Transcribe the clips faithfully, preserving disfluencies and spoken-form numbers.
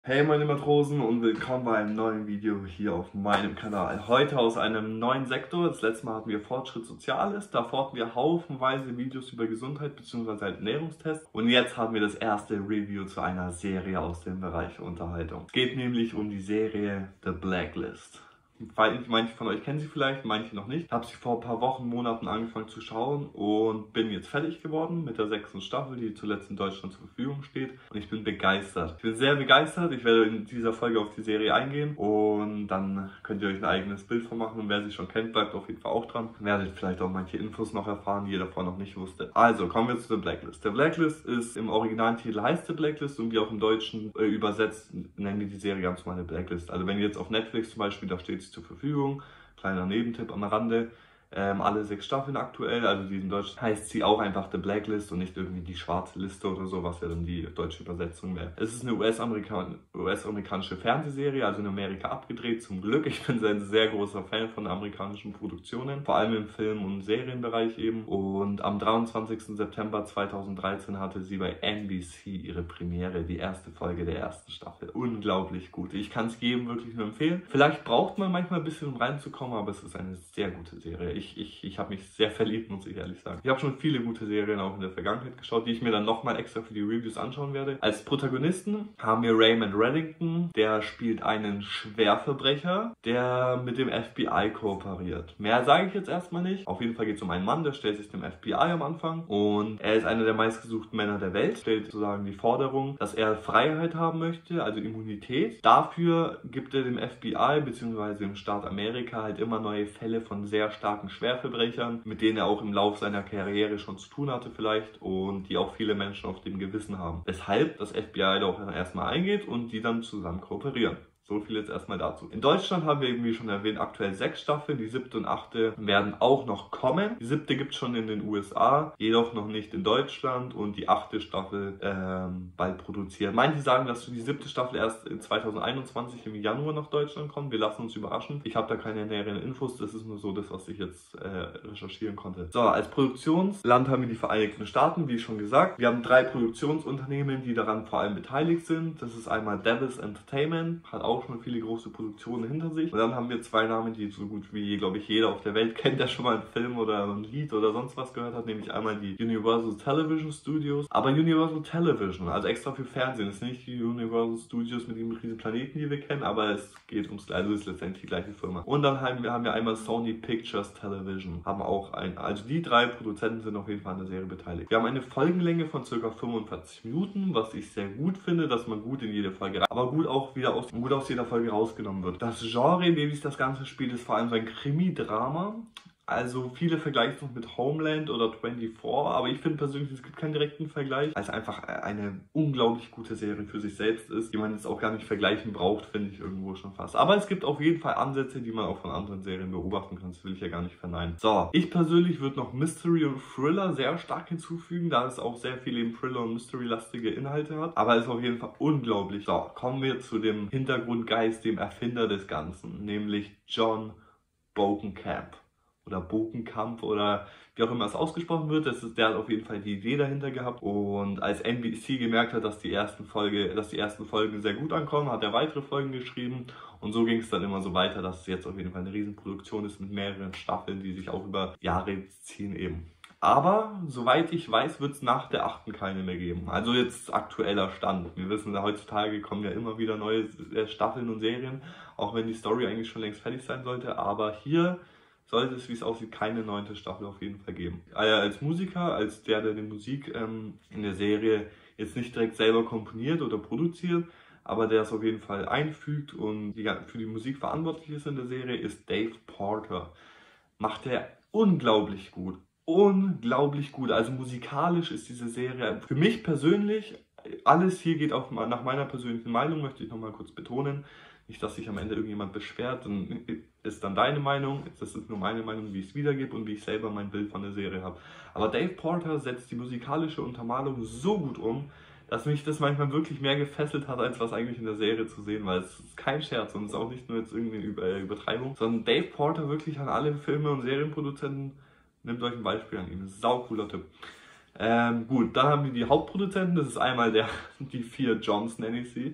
Hey meine Matrosen und willkommen bei einem neuen Video hier auf meinem Kanal. Heute aus einem neuen Sektor. Das letzte Mal hatten wir Fortschritt Soziales, davor hatten wir haufenweise Videos über Gesundheit bzw. Ernährungstests und jetzt haben wir das erste Review zu einer Serie aus dem Bereich Unterhaltung. Es geht nämlich um die Serie The Blacklist. Manche von euch kennen sie vielleicht, manche noch nicht. Ich habe sie vor ein paar Wochen, Monaten angefangen zu schauen und bin jetzt fertig geworden mit der sechsten Staffel, die zuletzt in Deutschland zur Verfügung steht. Und ich bin begeistert. Ich bin sehr begeistert. Ich werde in dieser Folge auf die Serie eingehen und dann könnt ihr euch ein eigenes Bild von machen. Und wer sie schon kennt, bleibt auf jeden Fall auch dran. Werdet vielleicht auch manche Infos noch erfahren, die ihr davor noch nicht wusstet. Also, kommen wir zu The Blacklist. The Blacklist ist im Originaltitel heißt The Blacklist und wie auch im Deutschen äh, übersetzt nennen wir die Serie ganz normal Blacklist. Also wenn ihr jetzt auf Netflix zum Beispiel, da steht es zur Verfügung. Kleiner Nebentipp am Rande. Ähm, alle sechs Staffeln aktuell, also die in Deutsch heißt sie auch einfach The Blacklist und nicht irgendwie die schwarze Liste oder so, was ja dann die deutsche Übersetzung wäre. Es ist eine U S-Amerikan U S-amerikanische Fernsehserie, also in Amerika abgedreht, zum Glück. Ich bin ein sehr großer Fan von amerikanischen Produktionen, vor allem im Film- und Serienbereich eben. Und am dreiundzwanzigsten September zweitausenddreizehn hatte sie bei N B C ihre Premiere, die erste Folge der ersten Staffel. Unglaublich gut. Ich kann es jedem wirklich nur empfehlen. Vielleicht braucht man manchmal ein bisschen, um reinzukommen, aber es ist eine sehr gute Serie. Ich, ich, ich habe mich sehr verliebt, muss ich ehrlich sagen. Ich habe schon viele gute Serien auch in der Vergangenheit geschaut, die ich mir dann nochmal extra für die Reviews anschauen werde. Als Protagonisten haben wir Raymond Reddington, der spielt einen Schwerverbrecher, der mit dem F B I kooperiert. Mehr sage ich jetzt erstmal nicht. Auf jeden Fall geht es um einen Mann, der stellt sich dem F B I am Anfang und er ist einer der meistgesuchten Männer der Welt, stellt sozusagen die Forderung, dass er Freiheit haben möchte, also Immunität. Dafür gibt er dem F B I bzw. dem Staat Amerika halt immer neue Fälle von sehr starken Schwerverbrechern, mit denen er auch im Laufe seiner Karriere schon zu tun hatte vielleicht und die auch viele Menschen auf dem Gewissen haben. Weshalb das F B I da auch erstmal eingeht und die dann zusammen kooperieren. So viel jetzt erstmal dazu. In Deutschland haben wir eben, wie schon erwähnt, aktuell sechs Staffeln. Die siebte und achte werden auch noch kommen. Die siebte gibt es schon in den U S A, jedoch noch nicht in Deutschland und die achte Staffel ähm, bald produziert. Manche sagen, dass die siebte Staffel erst in zweitausendeinundzwanzig im Januar nach Deutschland kommt. Wir lassen uns überraschen. Ich habe da keine näheren Infos. Das ist nur so das, was ich jetzt äh, recherchieren konnte. So, als Produktionsland haben wir die Vereinigten Staaten, wie schon gesagt. Wir haben drei Produktionsunternehmen, die daran vor allem beteiligt sind. Das ist einmal Devil's Entertainment, hat auch schon viele große Produktionen hinter sich. Und dann haben wir zwei Namen, die so gut wie, glaube ich, jeder auf der Welt kennt, der schon mal einen Film oder ein Lied oder sonst was gehört hat, nämlich einmal die Universal Television Studios. Aber Universal Television, also extra für Fernsehen, ist nicht die Universal Studios mit dem riesen Planeten, die wir kennen, aber es geht ums, also ist letztendlich die gleiche Firma. Und dann haben wir, haben wir einmal Sony Pictures Television, haben auch ein, also die drei Produzenten sind auf jeden Fall an der Serie beteiligt. Wir haben eine Folgenlänge von ca. fünfundvierzig Minuten, was ich sehr gut finde, dass man gut in jede Folge rein, aber gut auch wieder aus, gut aus jeder Folge rausgenommen wird. Das Genre, in dem sich das Ganze spielt, ist vor allem so ein Krimi-Drama. Also viele vergleichen es mit Homeland oder vierundzwanzig, aber ich finde persönlich, es gibt keinen direkten Vergleich, weil es einfach eine unglaublich gute Serie für sich selbst ist, die man jetzt auch gar nicht vergleichen braucht, finde ich irgendwo schon fast. Aber es gibt auf jeden Fall Ansätze, die man auch von anderen Serien beobachten kann, das will ich ja gar nicht verneinen. So, ich persönlich würde noch Mystery und Thriller sehr stark hinzufügen, da es auch sehr viele eben Thriller- und Mystery-lastige Inhalte hat, aber es ist auf jeden Fall unglaublich. So, kommen wir zu dem Hintergrundgeist, dem Erfinder des Ganzen, nämlich John Bokenkamp. Oder Bokenkamp oder wie auch immer es ausgesprochen wird. Das ist, der hat auf jeden Fall die Idee dahinter gehabt. Und als N B C gemerkt hat, dass die ersten Folge, dass die ersten Folgen sehr gut ankommen, hat er weitere Folgen geschrieben. Und so ging es dann immer so weiter, dass es jetzt auf jeden Fall eine Riesenproduktion ist mit mehreren Staffeln, die sich auch über Jahre ziehen eben. Aber, soweit ich weiß, wird es nach der achten keine mehr geben. Also jetzt aktueller Stand. Wir wissen, heutzutage kommen ja immer wieder neue Staffeln und Serien, auch wenn die Story eigentlich schon längst fertig sein sollte. Aber hier sollte es, wie es aussieht, keine neunte Staffel auf jeden Fall geben. Als Musiker, als der, der die Musik ähm, in der Serie jetzt nicht direkt selber komponiert oder produziert, aber der es auf jeden Fall einfügt und die, für die Musik verantwortlich ist in der Serie, ist Dave Porter. Macht er unglaublich gut. Unglaublich gut. Also musikalisch ist diese Serie für mich persönlich, alles hier geht auch nach meiner persönlichen Meinung, möchte ich nochmal kurz betonen. Nicht, dass sich am Ende irgendjemand beschwert, dann ist dann deine Meinung. Das ist nur meine Meinung, wie ich es wiedergebe und wie ich selber mein Bild von der Serie habe. Aber Dave Porter setzt die musikalische Untermalung so gut um, dass mich das manchmal wirklich mehr gefesselt hat, als was eigentlich in der Serie zu sehen war. Es ist kein Scherz und es ist auch nicht nur jetzt irgendwie eine Übertreibung, sondern Dave Porter wirklich an alle Filme- und Serienproduzenten, nehmt euch ein Beispiel an ihm. Sau cooler Typ. Ähm, gut, dann haben wir die Hauptproduzenten, das ist einmal der, die vier Johns nenne ich sie.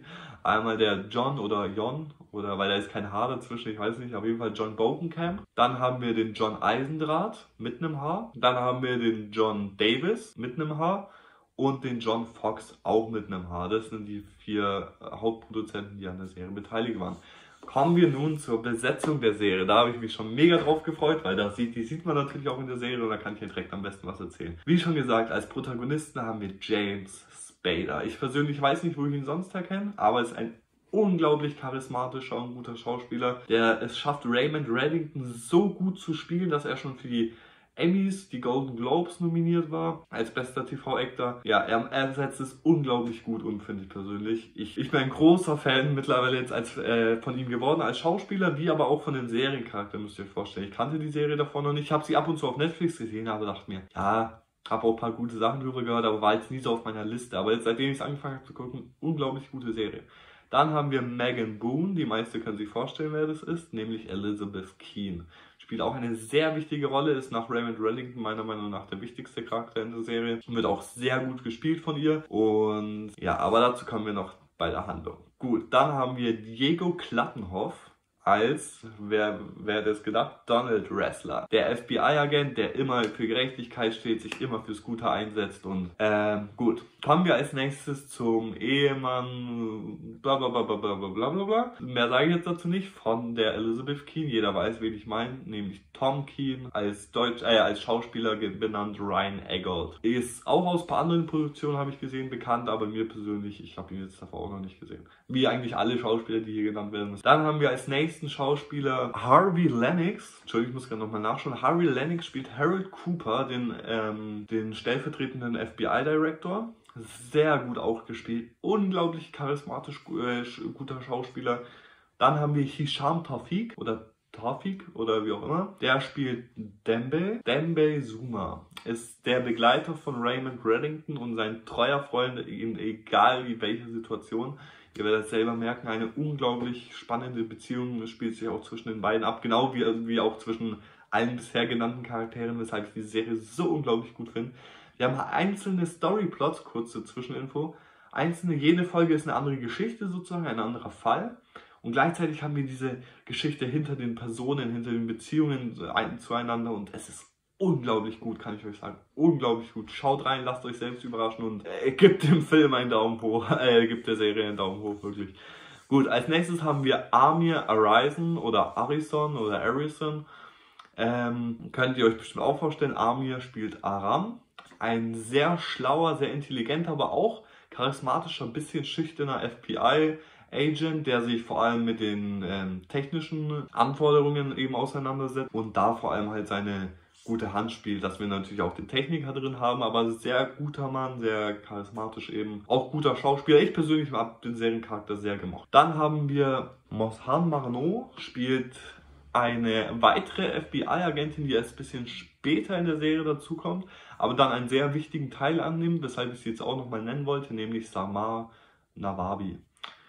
Einmal der John oder Jon, oder weil da ist kein H dazwischen, ich weiß nicht, auf jeden Fall John Bokenkamp. Dann haben wir den John Eisendrath mit einem H. Dann haben wir den John Davis mit einem H. Und den John Fox auch mit einem H. Das sind die vier Hauptproduzenten, die an der Serie beteiligt waren. Kommen wir nun zur Besetzung der Serie. Da habe ich mich schon mega drauf gefreut, weil das sieht, die sieht man natürlich auch in der Serie und da kann ich ja direkt am besten was erzählen. Wie schon gesagt, als Protagonisten haben wir James Spader. Ich persönlich weiß nicht, wo ich ihn sonst erkenne, aber es ist ein unglaublich charismatischer und guter Schauspieler, der es schafft, Raymond Reddington so gut zu spielen, dass er schon für die Emmys, die Golden Globes nominiert war, als bester T V-Actor. Ja, er, er setzt es unglaublich gut um, finde ich persönlich. Ich, ich bin ein großer Fan mittlerweile jetzt als, äh, von ihm geworden, als Schauspieler, wie aber auch von den Seriencharakteren, müsst ihr euch vorstellen. Ich kannte die Serie davor noch nicht, ich habe sie ab und zu auf Netflix gesehen, aber dachte mir, ja, habe auch ein paar gute Sachen drüber gehört, aber war jetzt nie so auf meiner Liste. Aber jetzt, seitdem ich es angefangen habe zu gucken, unglaublich gute Serie. Dann haben wir Megan Boone, die meisten können sich vorstellen, wer das ist, nämlich Elizabeth Keen. Spielt auch eine sehr wichtige Rolle, ist nach Raymond Reddington meiner Meinung nach der wichtigste Charakter in der Serie. Wird auch sehr gut gespielt von ihr. Und ja, aber dazu kommen wir noch bei der Handlung. Gut, dann haben wir Diego Klattenhoff als, wer, wer hätte es gedacht, Donald Ressler. Der F B I-Agent, der immer für Gerechtigkeit steht, sich immer fürs Gute einsetzt. Und ähm, gut, kommen wir als nächstes zum Ehemann, bla bla bla bla bla bla bla bla. Mehr sage ich jetzt dazu nicht, von der Elizabeth Keen. Jeder weiß, wen ich meine, nämlich Tom Keen, als Deutsch, äh, als Schauspieler benannt Ryan Eggold. Ist auch aus ein paar anderen Produktionen, habe ich gesehen, bekannt, aber mir persönlich, ich habe ihn jetzt davor auch noch nicht gesehen. Wie eigentlich alle Schauspieler, die hier genannt werden. Dann haben wir als nächstes Schauspieler Harvey Lennox. Entschuldigung, ich muss gerade nochmal nachschauen. Harvey Lennox spielt Harold Cooper, den, ähm, den stellvertretenden F B I-Director. Sehr gut auch gespielt. Unglaublich charismatisch äh, guter Schauspieler. Dann haben wir Hisham Tawfiq oder Tawfiq oder wie auch immer. Der spielt Dembe. Dembe Zuma ist der Begleiter von Raymond Reddington und sein treuer Freund, in egal wie welche Situation. Ihr werdet es selber merken, eine unglaublich spannende Beziehung spielt sich auch zwischen den beiden ab, genau wie, wie auch zwischen allen bisher genannten Charakteren, weshalb ich diese Serie so unglaublich gut finde. Wir haben einzelne Storyplots, kurze Zwischeninfo, einzelne, jede Folge ist eine andere Geschichte sozusagen, ein anderer Fall. Und gleichzeitig haben wir diese Geschichte hinter den Personen, hinter den Beziehungen zueinander und es ist unglaublich gut, kann ich euch sagen. Unglaublich gut. Schaut rein, lasst euch selbst überraschen und äh, gebt dem Film einen Daumen hoch. Äh, gebt der Serie einen Daumen hoch, wirklich. Gut, als nächstes haben wir Amir Arison oder Arison oder Arison. Ähm, könnt ihr euch bestimmt auch vorstellen. Amir spielt Aram. Ein sehr schlauer, sehr intelligenter, aber auch charismatischer, bisschen schüchterner F B I-Agent, der sich vor allem mit den ähm, technischen Anforderungen eben auseinandersetzt und da vor allem halt seine gute Hand spielt, dass wir natürlich auch den Techniker drin haben, aber sehr guter Mann, sehr charismatisch eben, auch guter Schauspieler. Ich persönlich habe den Seriencharakter sehr gemocht. Dann haben wir Moshan Marno, spielt eine weitere F B I-Agentin, die erst ein bisschen später in der Serie dazukommt, aber dann einen sehr wichtigen Teil annimmt, weshalb ich sie jetzt auch nochmal nennen wollte, nämlich Samar Nawabi.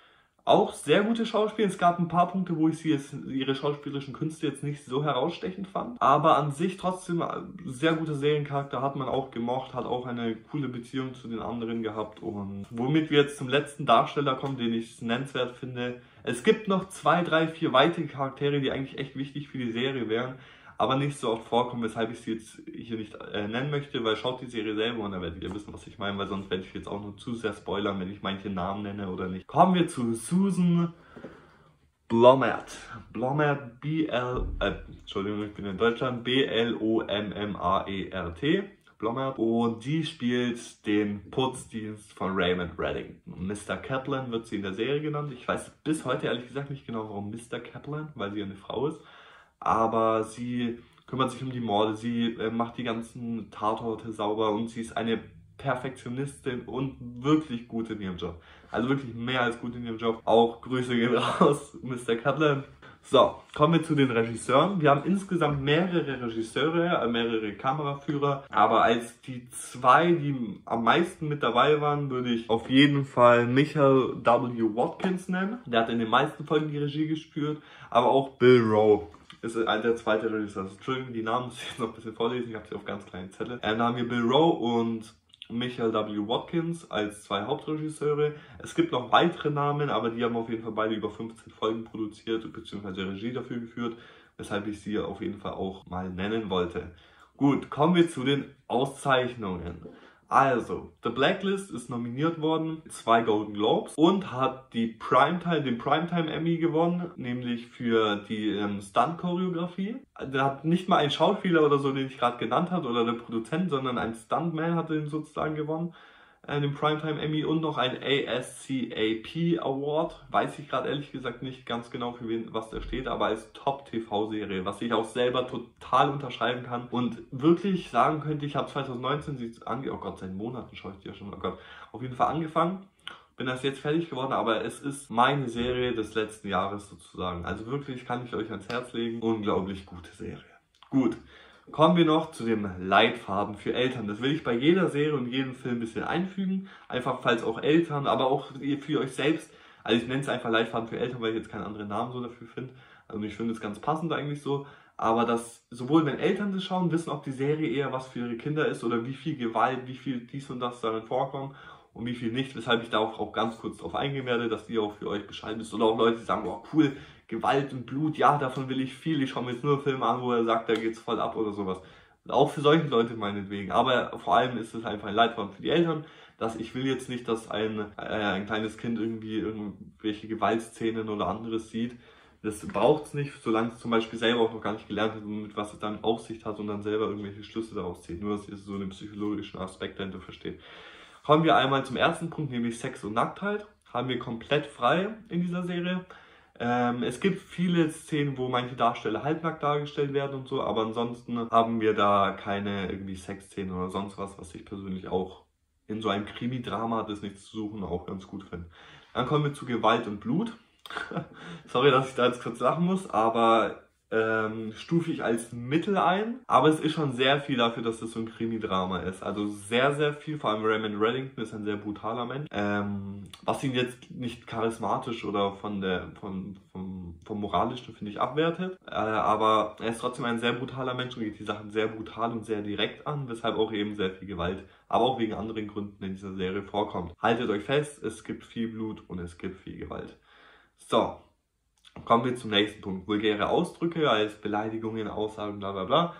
Auch sehr gute Schauspieler. Es gab ein paar Punkte, wo ich sie jetzt, ihre schauspielerischen Künste jetzt nicht so herausstechend fand. Aber an sich trotzdem sehr guter Seriencharakter, hat man auch gemocht, hat auch eine coole Beziehung zu den anderen gehabt. Und womit wir jetzt zum letzten Darsteller kommen, den ich nennenswert finde. Es gibt noch zwei, drei, vier weitere Charaktere, die eigentlich echt wichtig für die Serie wären, aber nicht so oft vorkommen, weshalb ich sie jetzt hier nicht äh, nennen möchte, weil schaut die Serie selber und dann werdet ihr wissen, was ich meine, weil sonst werde ich jetzt auch nur zu sehr spoilern, wenn ich manche Namen nenne oder nicht. Kommen wir zu Susan Blommaert. Blommaert, B L, äh, Entschuldigung, ich bin in Deutschland, B L O M M A E R T. Blommaert. Und die spielt den Putzdienst von Raymond Reddington. Mister Kaplan wird sie in der Serie genannt. Ich weiß bis heute ehrlich gesagt nicht genau, warum Mister Kaplan, weil sie eine Frau ist. Aber sie kümmert sich um die Morde, sie äh, macht die ganzen Tatorte sauber und sie ist eine Perfektionistin und wirklich gut in ihrem Job. Also wirklich mehr als gut in ihrem Job. Auch Grüße gehen raus, Mister Kaplan. So, kommen wir zu den Regisseuren. Wir haben insgesamt mehrere Regisseure, mehrere Kameraführer, aber als die zwei, die am meisten mit dabei waren, würde ich auf jeden Fall Michael W. Watkins nennen. Der hat in den meisten Folgen die Regie geführt, aber auch Bill Rowe ist der zweite Regisseur. Entschuldigung, die Namen muss ich jetzt noch ein bisschen vorlesen, ich habe sie auf ganz kleinen Zettel. Ähm, da haben wir Bill Rowe und Michael W. Watkins als zwei Hauptregisseure. Es gibt noch weitere Namen, aber die haben auf jeden Fall beide über fünfzehn Folgen produziert bzw. Regie dafür geführt, weshalb ich sie auf jeden Fall auch mal nennen wollte. Gut, kommen wir zu den Auszeichnungen. Also, The Blacklist ist nominiert worden, zwei Golden Globes und hat die Primetime, den Primetime Emmy gewonnen, nämlich für die ähm, Stunt-Choreografie. Da hat nicht mal ein Schauspieler oder so, den ich gerade genannt habe, oder der Produzent, sondern ein Stuntman hat den sozusagen gewonnen, äh, den Primetime Emmy, und noch ein A S C A P Award. Weiß ich gerade ehrlich gesagt nicht ganz genau, für wen was da steht, aber als Top-T V-Serie, was ich auch selber total unterschreiben kann und wirklich sagen könnte, ich habe zwanzig neunzehn sie ange... Oh Gott, seit Monaten schaue ich die ja schon, oh Gott, auf jeden Fall angefangen. Bin das jetzt fertig geworden, aber es ist meine Serie des letzten Jahres sozusagen. Also wirklich kann ich euch ans Herz legen. Unglaublich gute Serie. Gut. Kommen wir noch zu dem Leitfaden für Eltern. Das will ich bei jeder Serie und jedem Film ein bisschen einfügen. Einfach falls auch Eltern, aber auch für euch selbst. Also ich nenne es einfach Leitfaden für Eltern, weil ich jetzt keinen anderen Namen so dafür finde. Also ich finde es ganz passend eigentlich so. Aber dass sowohl wenn Eltern das schauen, wissen, ob die Serie eher was für ihre Kinder ist oder wie viel Gewalt, wie viel dies und das darin vorkommt und wie viel nicht. Weshalb ich da auch, auch ganz kurz drauf eingehen werde, dass ihr auch für euch Bescheid wisst. Oder auch Leute, die sagen, oh cool, Gewalt und Blut, ja, davon will ich viel. Ich schaue mir jetzt nur Filme an, wo er sagt, da geht's voll ab oder sowas. Und auch für solche Leute meinetwegen. Aber vor allem ist es einfach ein Leitfaden für die Eltern, dass ich will jetzt nicht, dass ein, äh, ein kleines Kind irgendwie irgendwelche Gewaltszenen oder anderes sieht. Das braucht es nicht, solange es zum Beispiel selber auch noch gar nicht gelernt hat, mit was es dann Aussicht hat und dann selber irgendwelche Schlüsse daraus zieht. Nur, dass ihr so einen psychologischen Aspekt dahinter versteht. Kommen wir einmal zum ersten Punkt, nämlich Sex und Nacktheit. Haben wir komplett frei in dieser Serie. Ähm, es gibt viele Szenen, wo manche Darsteller halbnackt dargestellt werden und so, aber ansonsten haben wir da keine irgendwie Sexszenen oder sonst was, was ich persönlich auch in so einem Krimi-Drama hat es nichts zu suchen, auch ganz gut finde. Dann kommen wir zu Gewalt und Blut. Sorry, dass ich da jetzt kurz lachen muss, aber ähm, stufe ich als Mittel ein. Aber es ist schon sehr viel dafür, dass das so ein Krimi-Drama ist. Also sehr, sehr viel. Vor allem Raymond Reddington ist ein sehr brutaler Mensch. Ähm, was ihn jetzt nicht charismatisch oder von der, von, vom, vom Moralischen, finde ich, abwertet. Äh, aber er ist trotzdem ein sehr brutaler Mensch und geht die Sachen sehr brutal und sehr direkt an, weshalb auch eben sehr viel Gewalt, aber auch wegen anderen Gründen in dieser Serie vorkommt. Haltet euch fest, es gibt viel Blut und es gibt viel Gewalt. So, kommen wir zum nächsten Punkt. Vulgäre Ausdrücke als Beleidigungen, Aussagen, bla bla bla,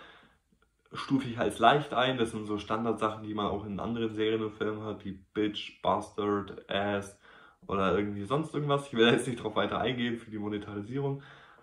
stufe ich als leicht ein. Das sind so Standardsachen, die man auch in anderen Serien und Filmen hat, wie Bitch, Bastard, Ass oder irgendwie sonst irgendwas. Ich will jetzt nicht darauf weiter eingehen für die Monetarisierung,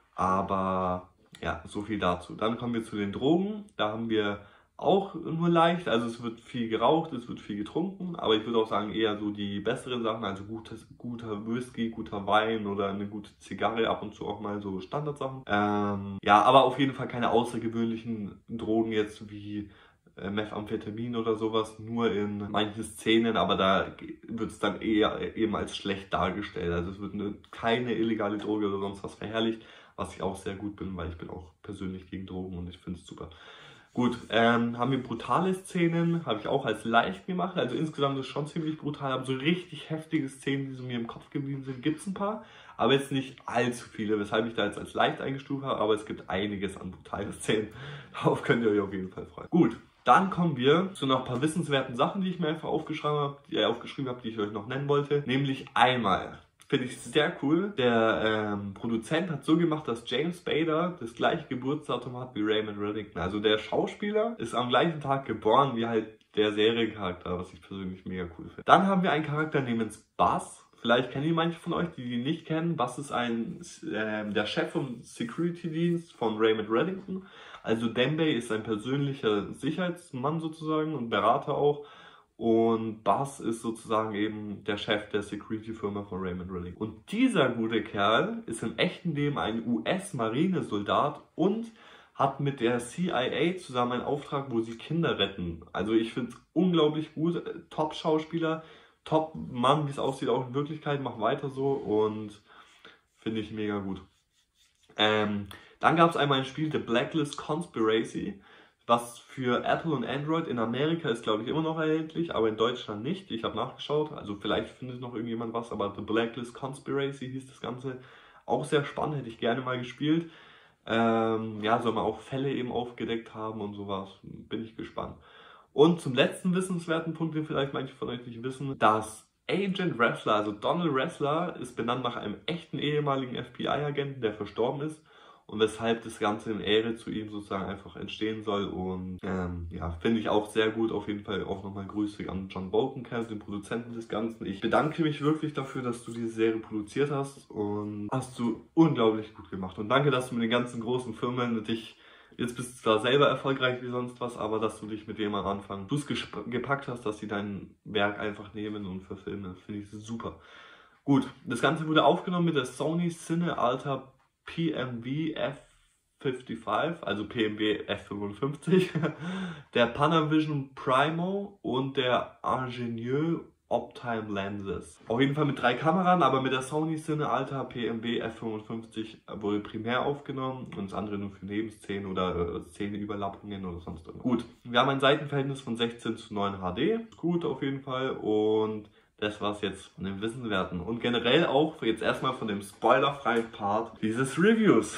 aber ja, so viel dazu. Dann kommen wir zu den Drogen. Da haben wir auch nur leicht, also es wird viel geraucht, es wird viel getrunken, aber ich würde auch sagen eher so die besseren Sachen, also gutes, guter Whisky, guter Wein oder eine gute Zigarre, ab und zu auch mal so Standardsachen. Ähm, ja, aber auf jeden Fall keine außergewöhnlichen Drogen jetzt wie äh, Methamphetamin oder sowas, nur in manchen Szenen, aber da wird es dann eher eben als schlecht dargestellt, also es wird eine, keine illegale Droge oder sonst was verherrlicht, was ich auch sehr gut bin, weil ich bin auch persönlich gegen Drogen und ich finde es super. Gut, ähm, haben wir brutale Szenen, habe ich auch als leicht gemacht, also insgesamt ist es schon ziemlich brutal, aber so richtig heftige Szenen, die so mir im Kopf geblieben sind, gibt es ein paar, aber jetzt nicht allzu viele, weshalb ich da jetzt als leicht eingestuft habe, aber es gibt einiges an brutalen Szenen, darauf könnt ihr euch auf jeden Fall freuen. Gut, dann kommen wir zu noch ein paar wissenswerten Sachen, die ich mir einfach aufgeschrieben habe, die, äh, aufgeschrieben habe, die ich euch noch nennen wollte, nämlich einmal. Finde ich sehr cool. Der ähm, Produzent hat so gemacht, dass James Spader das gleiche Geburtsdatum hat wie Raymond Reddington. Also der Schauspieler ist am gleichen Tag geboren wie halt der Seriencharakter, was ich persönlich mega cool finde. Dann haben wir einen Charakter namens Buzz. Vielleicht kennen ihn manche von euch, die ihn nicht kennen. Buzz ist ein, äh, der Chef vom Security-Dienst von Raymond Reddington. Also Dembey ist ein persönlicher Sicherheitsmann sozusagen und Berater auch. Und Buzz ist sozusagen eben der Chef der Security-Firma von Raymond Reddington. Und dieser gute Kerl ist im echten Leben ein U S-Marinesoldat und hat mit der C I A zusammen einen Auftrag, wo sie Kinder retten. Also ich finde es unglaublich gut. Top-Schauspieler, Top-Mann, wie es aussieht, auch in Wirklichkeit. Macht weiter so und finde ich mega gut. Ähm, dann gab es einmal ein Spiel, The Blacklist Conspiracy, was für Apple und Android in Amerika ist, glaube ich, immer noch erhältlich, aber in Deutschland nicht. Ich habe nachgeschaut, also vielleicht findet noch irgendjemand was, aber The Blacklist Conspiracy hieß das Ganze. Auch sehr spannend, hätte ich gerne mal gespielt. Ähm, ja, soll man auch Fälle eben aufgedeckt haben und sowas. Bin ich gespannt. Und zum letzten wissenswerten Punkt, den vielleicht manche von euch nicht wissen, dass Agent Ressler, also Donald Ressler, ist benannt nach einem echten ehemaligen F B I-Agenten, der verstorben ist. Und weshalb das Ganze in Ehre zu ihm sozusagen einfach entstehen soll. Und ähm, ja, finde ich auch sehr gut. Auf jeden Fall auch nochmal Grüße an John Bokenkamp, den Produzenten des Ganzen. Ich bedanke mich wirklich dafür, dass du diese Serie produziert hast. Und hast du unglaublich gut gemacht. Und danke, dass du mit den ganzen großen Firmen dich, jetzt bist du zwar selber erfolgreich wie sonst was, aber dass du dich mit dem am Anfang Fuß gepackt hast, dass sie dein Werk einfach nehmen und verfilmen. Das finde ich super. Gut, das Ganze wurde aufgenommen mit der Sony Cine Alta P M V F fünfundfünfzig, also P M V F fünfundfünfzig, der Panavision Primo und der Ingenieux Optime Lenses. Auf jeden Fall mit drei Kameras, aber mit der Sony Cine Alta P M V F fünfundfünfzig wurde primär aufgenommen und das andere nur für Nebenszenen oder äh, Szenenüberlappungen oder sonst irgendwas. Gut, wir haben ein Seitenverhältnis von sechzehn zu neun H D, gut auf jeden Fall, und das war's jetzt von den Wissenswerten und generell auch jetzt erstmal von dem spoilerfreien Part dieses Reviews.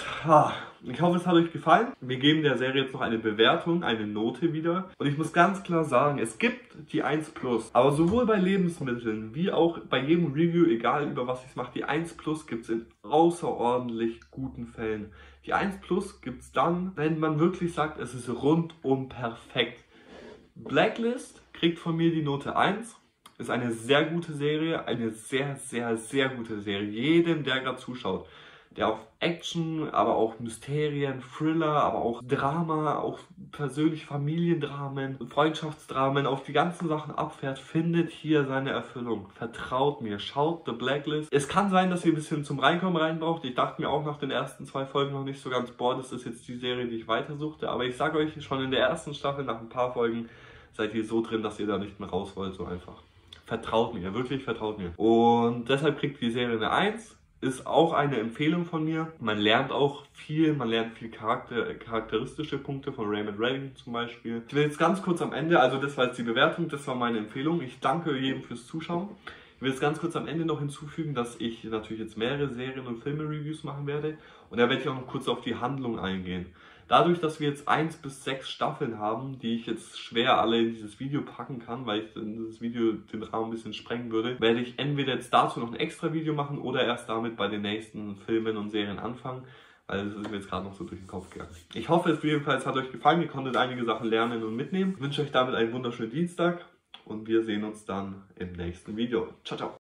Ich hoffe, es hat euch gefallen. Wir geben der Serie jetzt noch eine Bewertung, eine Note wieder. Und ich muss ganz klar sagen, es gibt die eins plus. Aber sowohl bei Lebensmitteln wie auch bei jedem Review, egal über was ich mache, die eins plus gibt es in außerordentlich guten Fällen. Die eins plus gibt es dann, wenn man wirklich sagt, es ist rundum perfekt. Blacklist kriegt von mir die Note eins. Ist eine sehr gute Serie, eine sehr, sehr, sehr gute Serie. Jedem, der gerade zuschaut, der auf Action, aber auch Mysterien, Thriller, aber auch Drama, auch persönlich Familiendramen, Freundschaftsdramen, auf die ganzen Sachen abfährt, findet hier seine Erfüllung. Vertraut mir, schaut The Blacklist. Es kann sein, dass ihr ein bisschen zum Reinkommen rein braucht. Ich dachte mir auch nach den ersten zwei Folgen noch nicht so ganz, boah, das ist jetzt die Serie, die ich weitersuchte. Aber ich sage euch, schon in der ersten Staffel, nach ein paar Folgen, seid ihr so drin, dass ihr da nicht mehr raus wollt, so einfach. Vertraut mir, wirklich vertraut mir. Und deshalb kriegt die Serie eine eins. Ist auch eine Empfehlung von mir. Man lernt auch viel, man lernt viel Charakter, charakteristische Punkte von Raymond Redding zum Beispiel. Ich will jetzt ganz kurz am Ende, also das war jetzt die Bewertung, das war meine Empfehlung. Ich danke jedem fürs Zuschauen. Ich will jetzt ganz kurz am Ende noch hinzufügen, dass ich natürlich jetzt mehrere Serien- und Filme-Reviews machen werde. Und da werde ich auch noch kurz auf die Handlung eingehen. Dadurch, dass wir jetzt eins bis sechs Staffeln haben, die ich jetzt schwer alle in dieses Video packen kann, weil ich in dieses Video den Rahmen ein bisschen sprengen würde, werde ich entweder jetzt dazu noch ein extra Video machen oder erst damit bei den nächsten Filmen und Serien anfangen, weil das ist mir jetzt gerade noch so durch den Kopf gegangen. Ich hoffe, es jedenfalls hat euch gefallen, ihr konntet einige Sachen lernen und mitnehmen. Ich wünsche euch damit einen wunderschönen Dienstag und wir sehen uns dann im nächsten Video. Ciao, ciao!